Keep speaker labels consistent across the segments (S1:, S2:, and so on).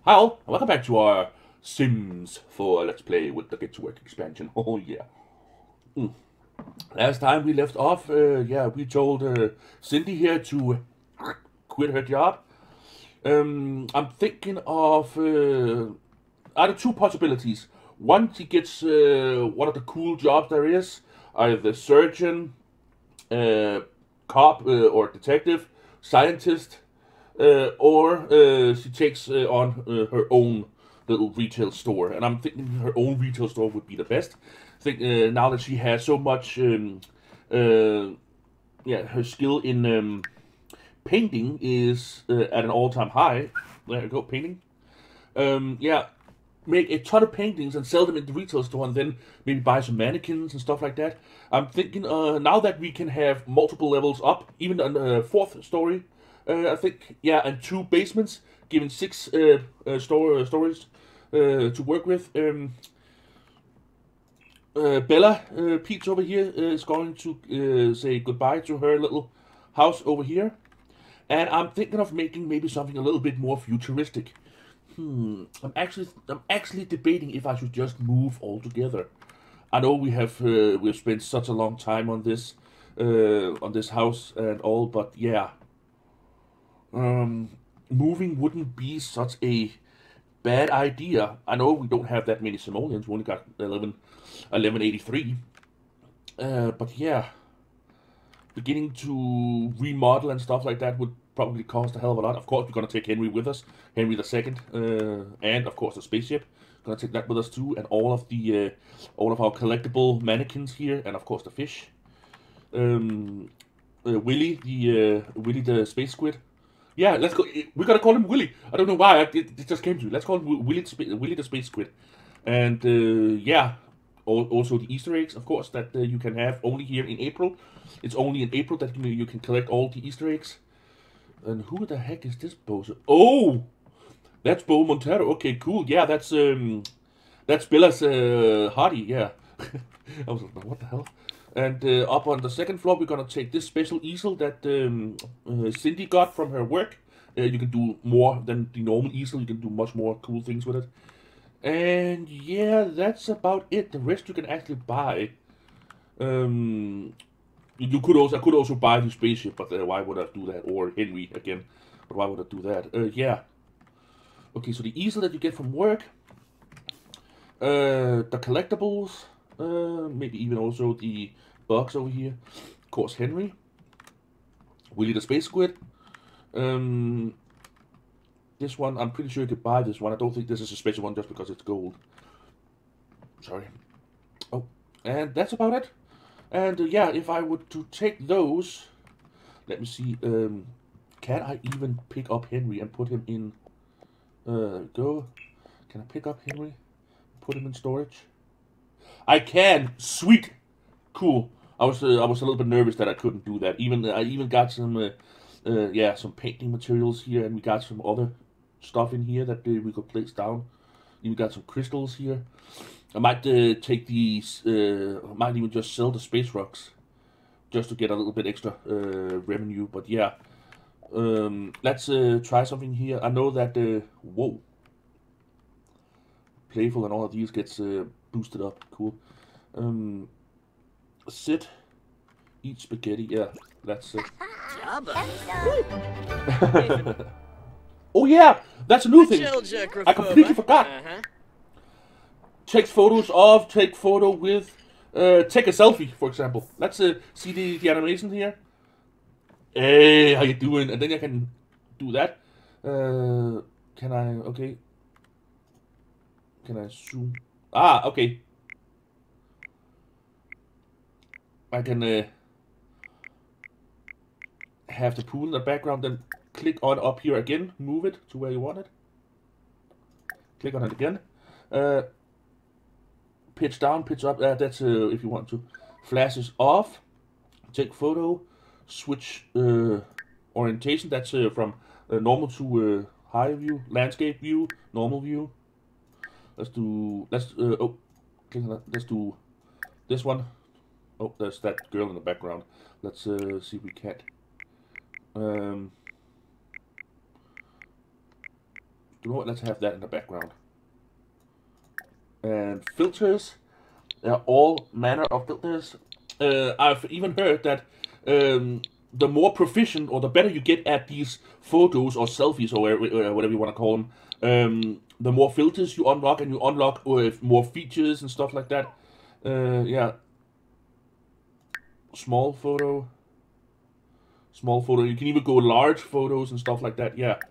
S1: Hi all, and welcome back to our Sims 4 Let's Play with the Get to Work expansion. Oh yeah. Last time we left off, we told Cindy here to quit her job. I'm thinking of either two possibilities. One, she gets one of the cool jobs there is, either surgeon, uh, cop, or detective, scientist, or she takes on her own little retail store. And I'm thinking her own retail store would be the best. I think now that she has so much, her skill in painting is at an all-time high. There you go, painting. Yeah, make a ton of paintings and sell them in the retail store, and then maybe buy some mannequins and stuff like that. I'm thinking now that we can have multiple levels up, even on the fourth story. I think, yeah, and two basements, giving six stories to work with. Bella Peach over here is going to say goodbye to her little house over here, and I'm thinking of making maybe something a little bit more futuristic. I'm actually debating if I should just move altogether. I know we've spent such a long time on this house and all, but yeah, moving wouldn't be such a bad idea. I know we don't have that many simoleons. We only got 1183. But yeah, beginning to remodel and stuff like that would probably cost a hell of a lot. Of course, we're gonna take Henry with us, Henry the Second, and of course the spaceship. Gonna take that with us too, and all of our collectible mannequins here, and of course the fish. Willie the space squid. Yeah, let's go. We gotta call him Willie. I don't know why. It just came to me. Let's call him Willie the space squid. And yeah, also the Easter eggs, of course, that you can have only here in April. It's only in April that you can collect all the Easter eggs. And who the heck is this bozo? Oh, that's Bo Montero. Okay, cool. Yeah, that's Bella's Hardy. Yeah, I was like, what the hell? And up on the second floor, we're gonna take this special easel that Cindy got from her work. You can do more than the normal easel. You can do much more cool things with it. And yeah, that's about it. The rest you can actually buy. Um, I could also buy the spaceship, but why would I do that? Or Henry again, but why would I do that? Yeah. Okay, so the easel that you get from work, the collectibles, maybe even also the box over here. Of course, Henry, Willie the Space Squid. Um, this one, I'm pretty sure you could buy this one. I don't think this is a special one just because it's gold. Sorry. Oh, and that's about it. And yeah, if I were to take those, let me see. Can I even pick up Henry and put him in? Go. Can I pick up Henry? Put him in storage. I can. Sweet. Cool. I was a little bit nervous that I couldn't do that. I even got some painting materials here, and we got some other stuff in here that we could place down. Even got some crystals here. I might take these. I might even just sell the space rocks just to get a little bit extra revenue. But yeah, let's try something here. I know that whoa, playful and all of these gets boosted up. Cool. Um, sit, eat spaghetti. Yeah, that's it. Oh yeah, that's a new thing. I completely forgot. Take photos of, take photo with, take a selfie, for example. Let's see the animation here. Hey, how you doing? And then I can do that. Can I? Okay. Can I zoom? Ah, okay. I can have the pool in the background, then click on up here again, move it to where you want it. Click on it again. Pitch down, pitch up. That's if you want to. Flashes off. Take photo. Switch orientation. That's from normal to high view, landscape view, normal view. Let's do. Click on that. Let's do this one. Oh, there's that girl in the background. Let's see if we can't. You know what? Let's have that in the background. And filters. There are all manner of filters. I've even heard that the more proficient or the better you get at these photos or selfies or whatever you want to call them, the more filters you unlock, and you unlock with more features and stuff like that. Yeah. Small photo. Small photo. You can even go large photos and stuff like that. Yeah.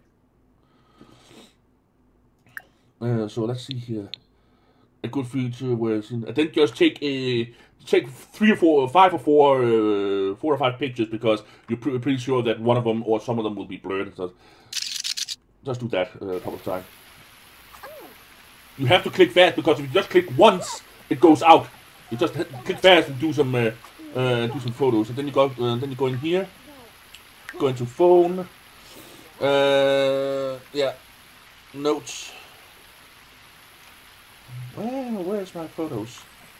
S1: So let's see here. A good feature was, and then just take 3 or 4, 5 or 4, 4 or 5 pictures, because you're pretty sure that one of them or some of them will be blurred. So just do that a couple of times. You have to click fast, because if you just click once, it goes out. You just click fast and do some photos, and then you go in here, go into phone, yeah, notes. Well, where's my photos?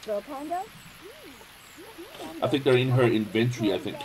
S1: I think they're in her inventory, I think.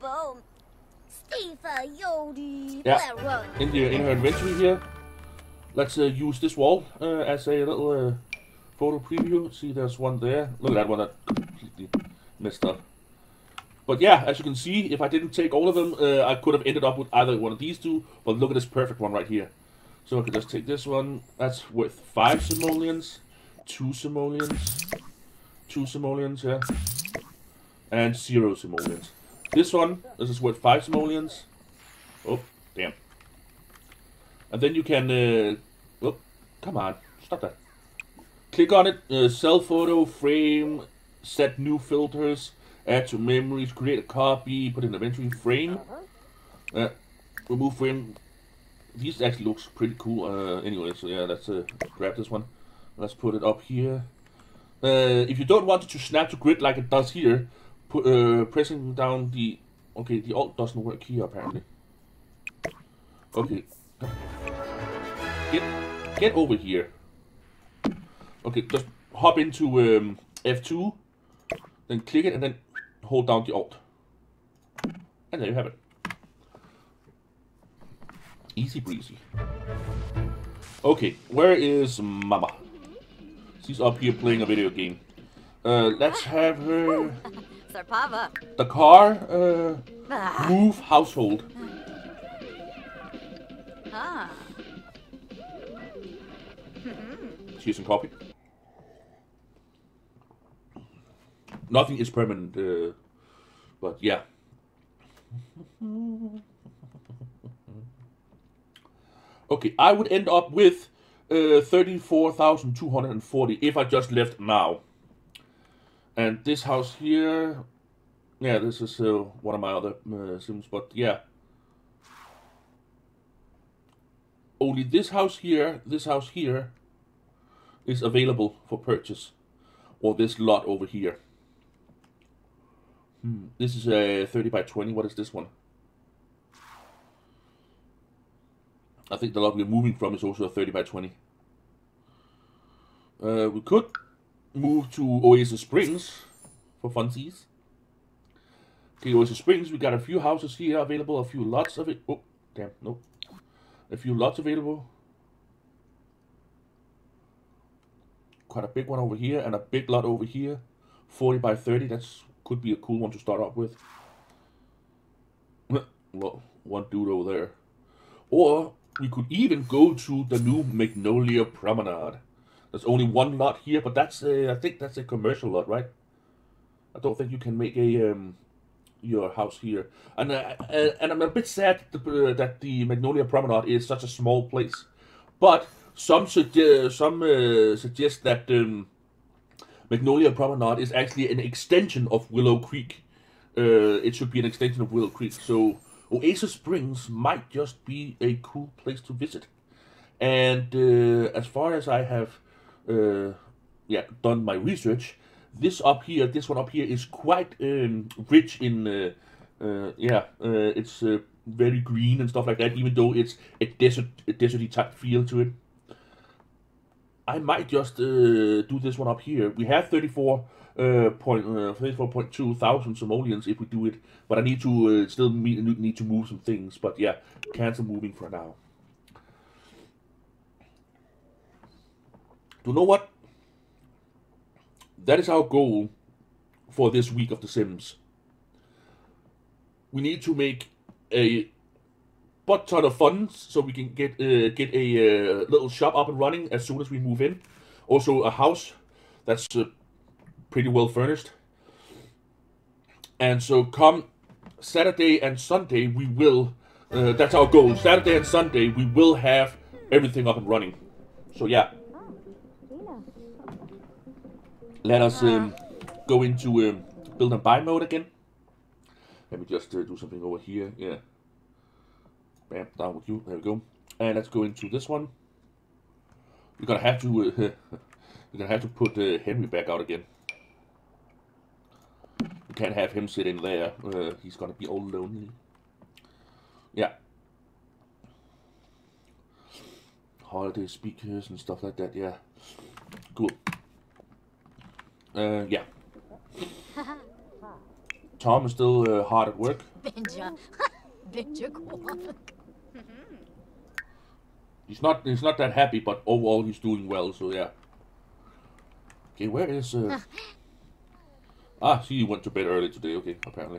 S1: Yeah, in her inventory here. Let's use this wall as a little photo preview. See, there's one there. Look at that one, that completely messed up. But yeah, as you can see, if I didn't take all of them, I could have ended up with either one of these two. But look at this perfect one right here. So I could just take this one. That's worth 5 simoleons. 2 simoleons, 2 simoleons, yeah, and 0 simoleons. This one, this is worth 5 simoleons. Oh, damn. And then you can, oh, come on, stop that. Click on it, sell photo, frame, set new filters, add to memories, create a copy, put in inventory, frame, remove frame. These actually looks pretty cool, anyway, so yeah, let's grab this one. Let's put it up here. If you don't want it to snap to grid like it does here, pressing down the... Okay, the alt doesn't work here apparently. Okay. Get over here. Okay, just hop into F2, then click it and then hold down the alt. And there you have it. Easy breezy. Okay, where is Mama? She's up here playing a video game. Let's have her... The car, move household. Cheers and coffee. Nothing is permanent, but yeah. Okay, I would end up with 34,240 if I just left now. And this house here, yeah, this is one of my other Sims, but yeah. Only this house here is available for purchase. Or this lot over here. This is a 30 by 20, what is this one? I think the lot we're moving from is also a 30 by 20. We could move to Oasis Springs for funsies. Okay, Oasis Springs, we got a few houses here available, a few lots of it. Oh, damn, nope. A few lots available. Quite a big one over here and a big lot over here. 40 by 30, that's could be a cool one to start off with. Well, one dude over there. Or we could even go to the new Magnolia Promenade. There's only one lot here, but that's I think that's a commercial lot, right? I don't think you can make a your house here. And I'm a bit sad that the Magnolia Promenade is such a small place. But some suggest that Magnolia Promenade is actually an extension of Willow Creek. It should be an extension of Willow Creek. So Oasis Springs might just be a cool place to visit. And as far as I have done my research, this one up here is quite rich in it's very green and stuff like that, even though it's a deserty type feel to it. I might just do this one up here. We have 34.2 thousand simoleons if we do it, but I need to still need to move some things. But yeah, cancel moving for now. You know what? That is our goal for this week of The Sims. We need to make a butt ton of funds so we can get a little shop up and running as soon as we move in. Also a house that's pretty well furnished. And so come Saturday and Sunday we will, that's our goal, Saturday and Sunday we will have everything up and running. So yeah. Let us go into build and buy mode again. Let me just do something over here. Yeah. Bam, down with you. There we go. And let's go into this one. We're gonna have to put Henry back out again. We can't have him sitting there. He's gonna be all lonely. Yeah. Holiday speakers and stuff like that. Yeah. Cool. Yeah. Tom is still hard at work. He's not that happy, but overall he's doing well. So yeah. Okay, where is see, you went to bed early today. Okay, apparently.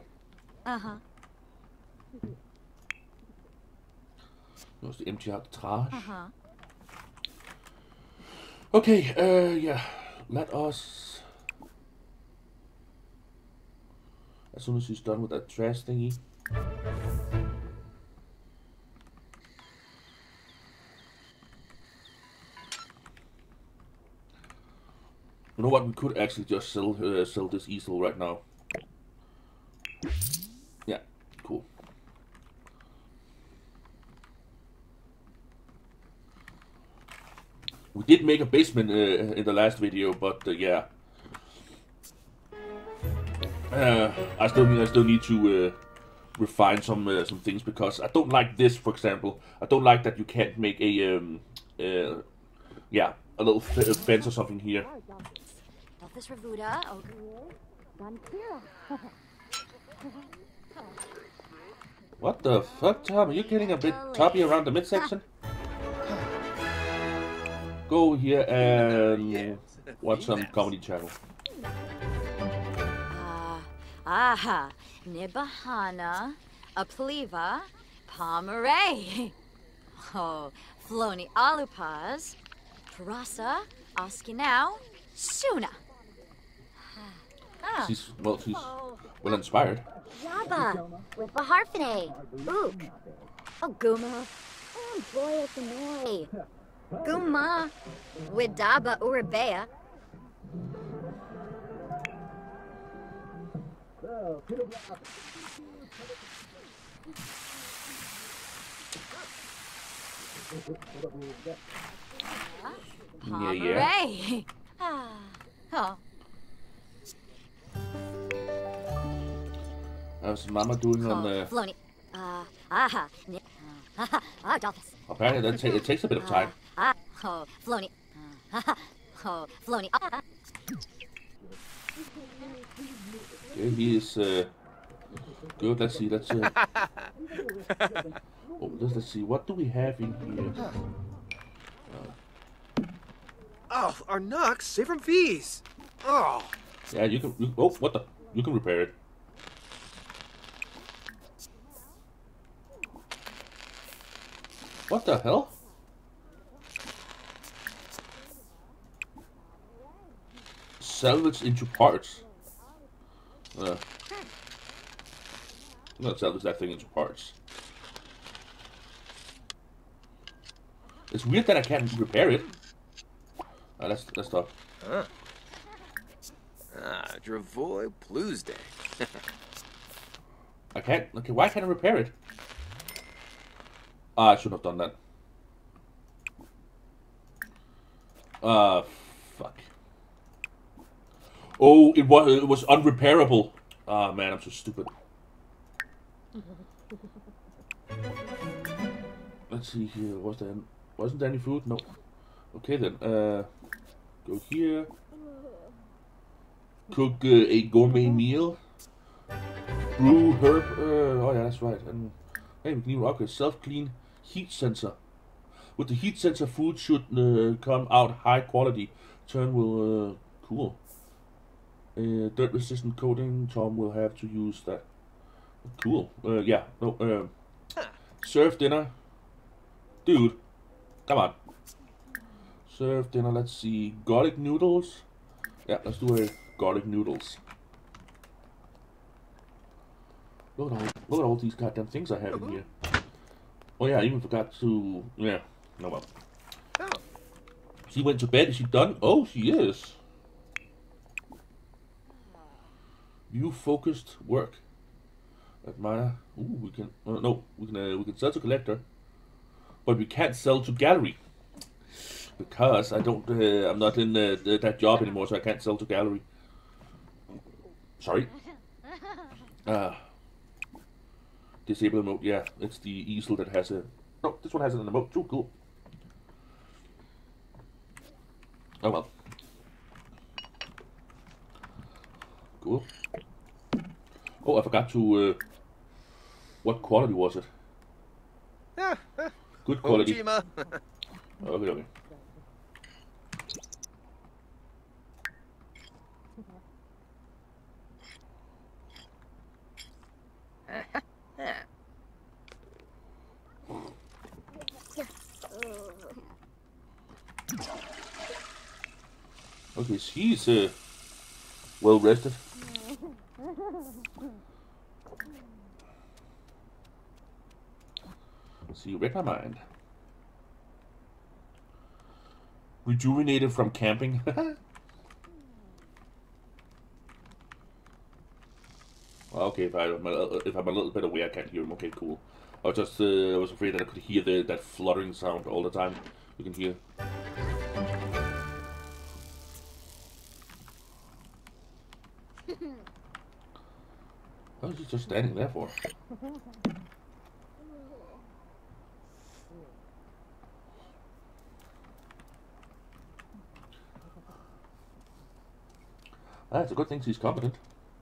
S1: Just to empty out the trash. Okay, yeah. Let us. As soon as he's done with that trash thingy. You know what? We could actually just sell this easel right now. Yeah, cool. We did make a basement in the last video, but yeah. I still need to refine some things because I don't like this, for example. I don't like that you can't make a a little fence or something here. What the fuck, Tom? Are you getting a bit toppy around the midsection? Go here and watch some comedy channel.
S2: Nibahana, Apliva, Pomeray. Oh, Floni Alupaz, Parasa, Oskinau, Suna.
S1: She's well inspired.
S2: Yaba, with Baharfine, Ook, Oguma, and Boyakanoi, Guma, Widaba Urabea.
S1: Yeah.
S2: Oh.
S1: How's Mama doing on the?
S2: Floni.
S1: Apparently, it takes a bit of time.
S2: Floni. Floni.
S1: Okay, he is good. Let's see. Let's see. What do we have in here?
S3: Oh, our Nux, save from fees. Oh.
S1: Yeah, you can. What the? You can repair it. What the hell? Salvage into parts. I'm gonna salvage that thing into parts. It's weird that I can't repair it. Let's talk.
S3: Dravoy Blues Day.
S1: I can't. Okay, why can't I repair it? I should have done that. Fuck. Oh, it was unrepairable. Ah, man, I'm so stupid. Let's see here. Wasn't there any food? No. Okay then. Go here. Cook a gourmet meal. Brew herb. Oh yeah, that's right. And hey, we can even upgrade self-clean heat sensor. With the heat sensor, food should come out high quality. Turn will cool. Dirt resistant coating. Tom will have to use that. Cool. Yeah. No. Serve dinner. Dude, come on. Serve dinner. Let's see. Garlic noodles. Yeah, let's do a garlic noodles. Look at all these goddamn things I have in here. Oh yeah, I even forgot to. Yeah. No well.
S3: Oh.
S1: She went to bed. Is she done? Oh, she is. View focused work. Admire. Ooh, we can. No, we can sell to collector, but we can't sell to gallery because I don't. I'm not in that job anymore, so I can't sell to gallery. Sorry. Disable emote. Yeah, it's the easel that has a. No, this one has an emote too. Cool. Oh well. Cool. Oh, I forgot to. What quality was it? Good quality.
S3: Ojima.
S1: Okay. Okay, she's well rested. So you read my mind. Rejuvenated from camping. Okay, if I'm a little bit away, I can't hear him. Okay, cool. I was just I was afraid that I could hear that fluttering sound all the time. You can hear. What was he just standing there for? It's a good thing she's competent.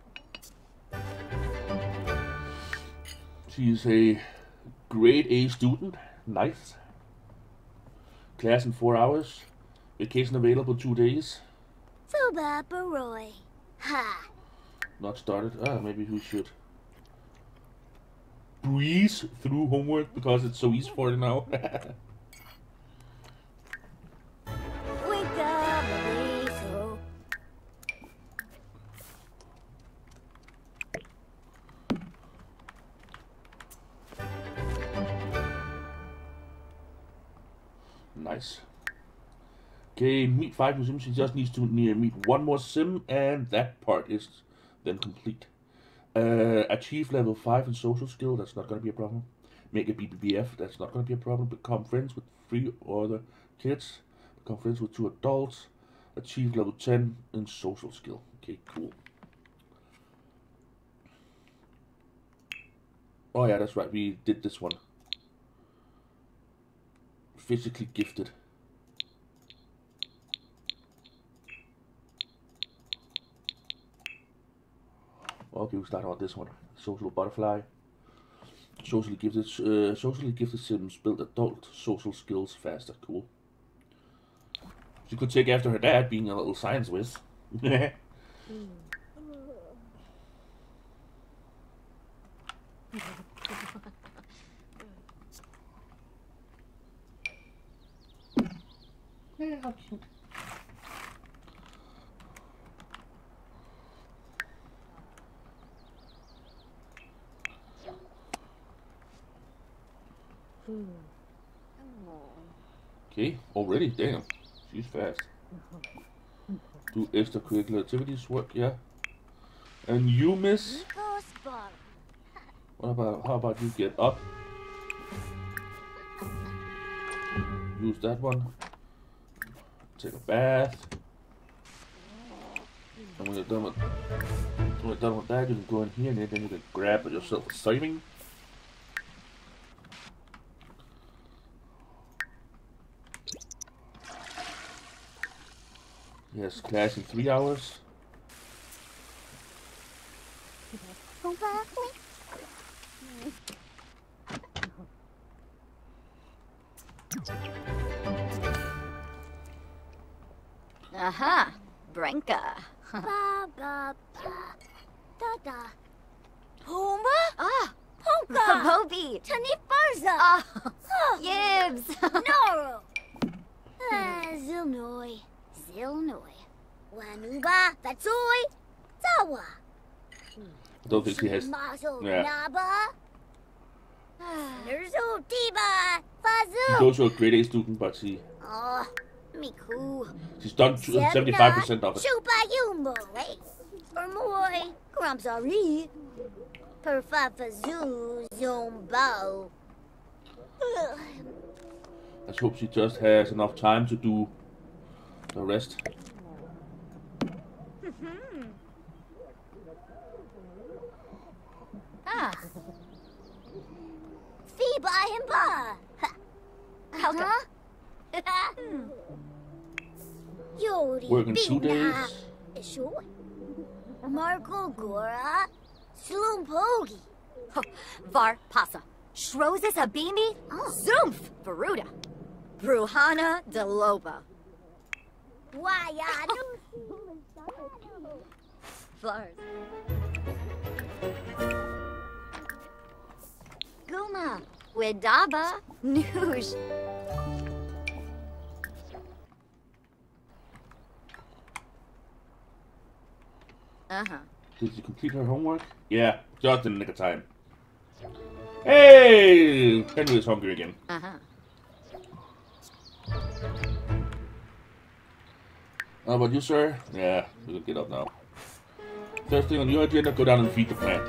S1: She's a grade A student. Nice. Class in 4 hours. Vacation available 2 days.
S2: Fuba Baroy. Ha.
S1: Not started. Maybe we should breeze through homework because it's so easy for her now.
S2: Wake up, Lisa.
S1: Nice. Okay, meet 5 new sims. She just needs to meet 1 more sim, and that part is then complete. Achieve level 5 in social skill. That's not going to be a problem. Make a BBBF. That's not going to be a problem. Become friends with 3 other kids. Become friends with 2 adults. Achieve level 10 in social skill. Okay, cool. Oh yeah, that's right. We did this one. Physically gifted. Okay, we'll start on this one. Social butterfly. Socially gifted sims build adult social skills faster. Cool. She could take after her dad, being a little science whiz. Yeah, how cute. Okay, already, damn. She's fast. Do extracurricular activities work, yeah. And you, miss? How about you get up? Use that one. Take a bath. And when you're done with that, you can go in here and then you can grab yourself a saving. Yes, class in 3 hours.
S4: Aha, Brenka.
S2: Ba ba ba. Da da. Puma?
S4: Ah,
S2: Polka.
S4: Bobby.
S2: Tani Farza.
S4: Ah, Yibs.
S2: Noro. Zilnoi. Zilnoi. Wanuba. Vatsoi. Zawa.
S1: I don't think he has.
S2: Maso
S1: Yeah.
S2: Naba. Nerzo Tiba.
S1: He's
S2: Fazu.
S1: also a grade A student, but
S2: Oh, Miku.
S1: she's done 75% of it.
S2: Chupa Yumbo. Hey. Ermoy. Gramsari. Perfafazu. Zombo.
S1: Let's hope she just has enough time to do the rest.
S4: Ah,
S2: Fiba Himba.
S4: Helga.
S2: Yori.
S1: Working 2
S2: Bina.
S1: days.
S2: Sure. Marco Gora. Slumpogi.
S4: Var Pasa. Shrozes Abimi. Zoomf. Veruda. Bruhana Deloba.
S2: Wayadu.
S4: Flars. Guma. Widaba. Nuj. Uh-huh.
S1: Did she complete her homework? Yeah, just in the nick of time. Hey! Henry is hungry again.
S4: Uh-huh.
S1: How about you, sir? Yeah, we can get up now. First thing on your agenda, go down and feed the plant.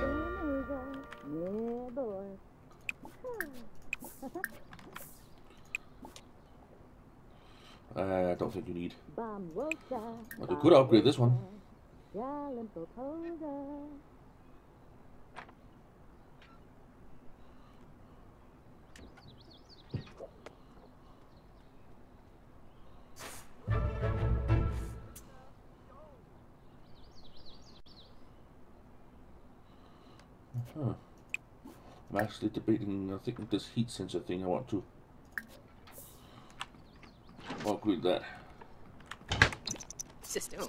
S1: I don't think you need. But we could upgrade this one. Huh. I'm actually debating, I think this heat sensor thing I want to upgrade that.
S3: System.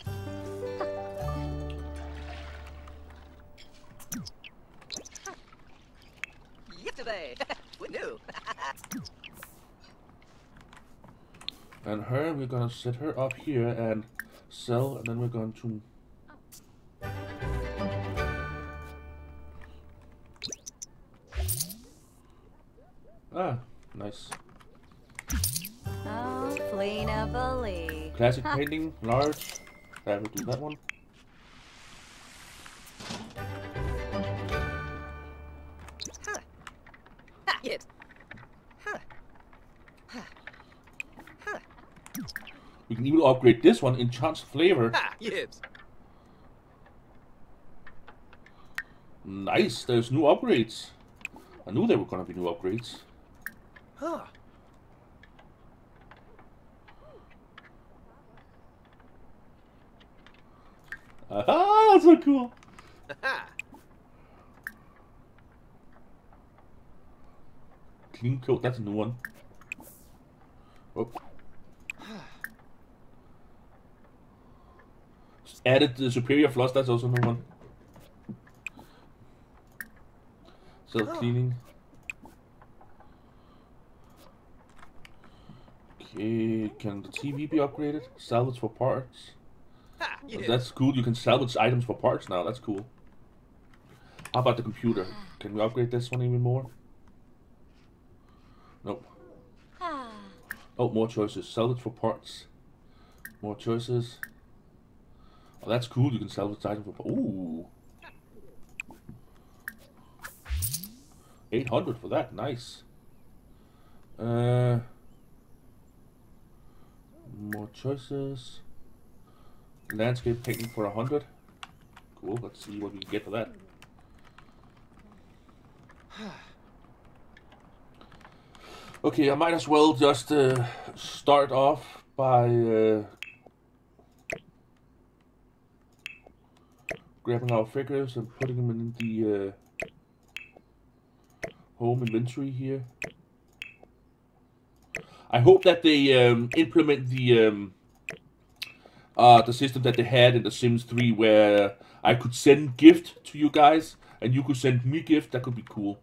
S3: Yesterday. Who knew?
S1: And her, we're gonna set her up here and sell, and then we're going to. Ah, nice.
S4: Oh, Flina Bully.
S1: Classic painting, large. I will do that one.
S3: Ha, it.
S1: We can even upgrade this one in chance flavor.
S3: Ha, yibs.
S1: Nice, there's new upgrades. I knew there were gonna be new upgrades.
S3: Huh.
S1: Ah, that's so cool.
S3: Ha.
S1: Clean coat, that's a new one. Oh. Just added the superior floss, that's also a new one. Self cleaning. Okay, can the TV be upgraded? Salvage for parts.
S3: Ha, yibs.
S1: That's cool, you can salvage items for parts now, that's cool. How about the computer? Can we upgrade this one even more? Nope.
S4: Ah.
S1: Oh, more choices. Salvage for parts. More choices. Oh, that's cool, you can salvage items for parts. Ooh. 800 for that, nice. More choices. Landscape painting for 100. Cool, let's see what we can get for that. Okay, I might as well just start off by grabbing our figures and putting them in the home inventory here. I hope that they implement the system that they had in The Sims 3, where I could send gift to you guys and you could send me gift. That could be cool.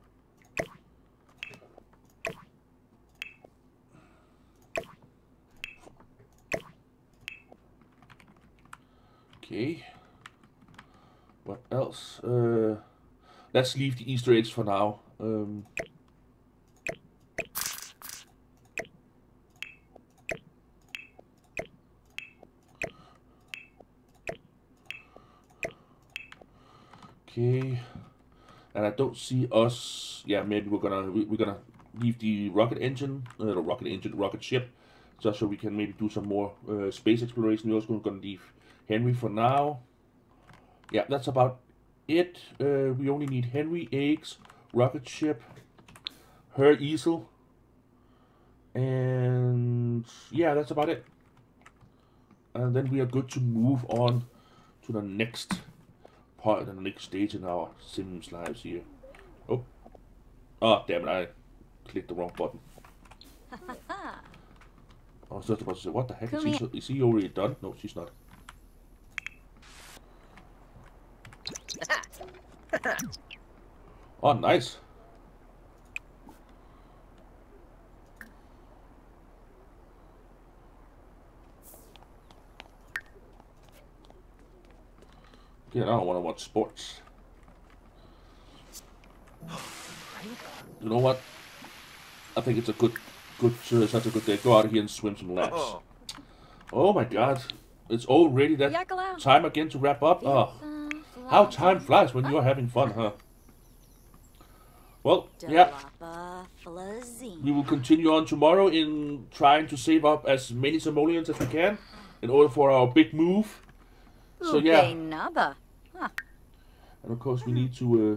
S1: Okay. What else? Let's leave the Easter eggs for now. Okay. And I don't see us. Yeah, maybe we're gonna leave the rocket ship, just so we can maybe do some more space exploration. We're also gonna leave Henry for now. Yeah, that's about it. We only need Henry, eggs, rocket ship, her easel, and yeah, that's about it. And then we are good to move on to the next part and the next stage in our Sims lives here. Oh, damn it! I clicked the wrong button. I was just about to say, what the heck? Is he already done? No, she's not. Oh, nice. Yeah, I don't want to watch sports. You know what? I think it's a such a good day. Go out here and swim some laps. Oh my God! It's already that time again to wrap up. Oh, how time flies when you're having fun, huh? Well, yeah. We will continue on tomorrow in trying to save up as many simoleons as we can in order for our big move. So yeah. And of course we need to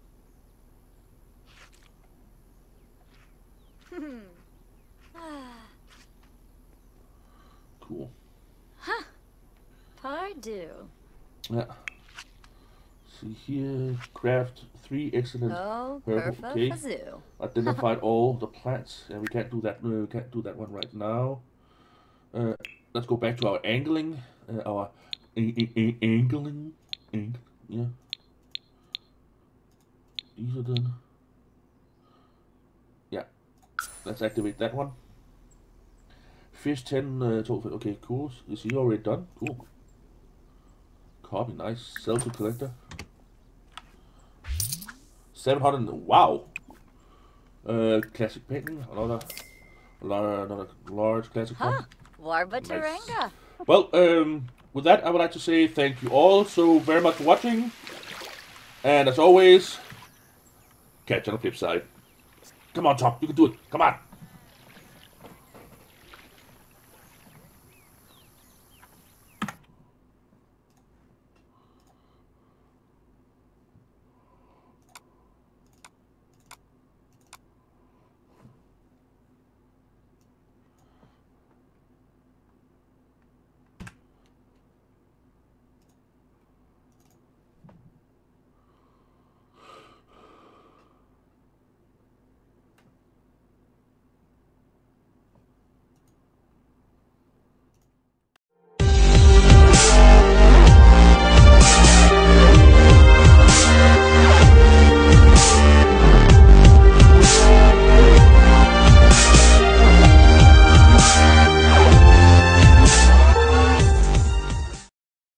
S1: cool.
S4: Huh. Pardue.
S1: Yeah. See here, craft 3 excellent herbal. Okay. Identified all the plants. And we can't do that. We can't do that one right now. Let's go back to our angling. Our angling. Yeah. These are done. Yeah. Let's activate that one. Fish 10 total. Okay, cool. Is he already done? Cool. Copy, nice. Sell to collector. 700. Wow. Classic painting. Another large classic one.
S4: Warbataranga.
S1: Nice. Well, with that, I would like to say thank you all so very much for watching. And as always, catch you on the flip side. Come on, Tom. You can do it. Come on.